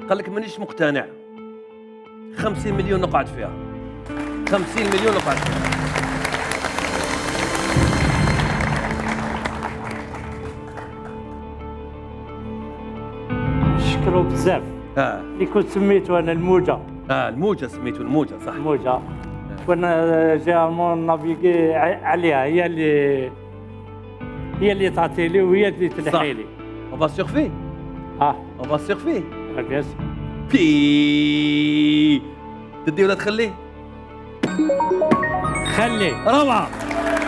قال لك مانيش مقتنع. 50 مليون نقعد فيها. 50 مليون نقعد فيها. نشكرو بزاف. اللي كنت سميتو انا الموجه. الموجه سميتو الموجه صح. الموجه. كنا جيرمون نافيغي عليها، هي اللي تعطي لي وهي اللي تلحي لي. اون فا سيرفي. اون فا سيرفي. بيان سور. بي تدي ولا تخليه؟ خليه. روعه.